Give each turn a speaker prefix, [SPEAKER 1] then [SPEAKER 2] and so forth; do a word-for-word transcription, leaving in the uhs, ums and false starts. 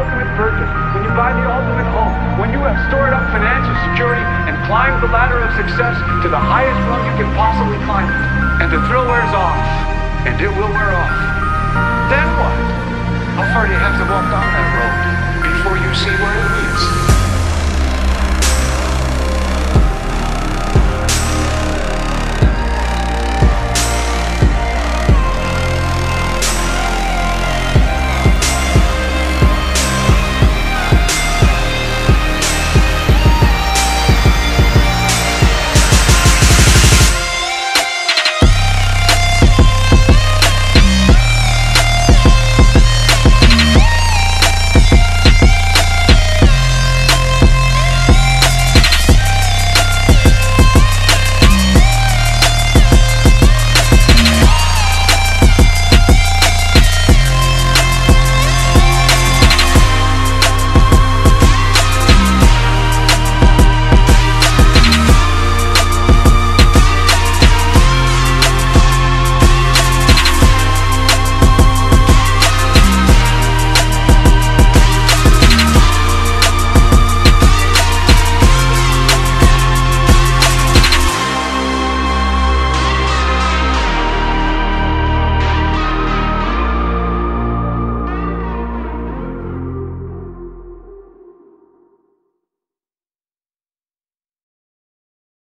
[SPEAKER 1] ultimate purchase, when you buy the ultimate home, when you have stored up financial security and climbed the ladder of success to the highest rung you can possibly climb it, and the thrill wears off, and it will wear off, then what? How far do you have to walk down that road?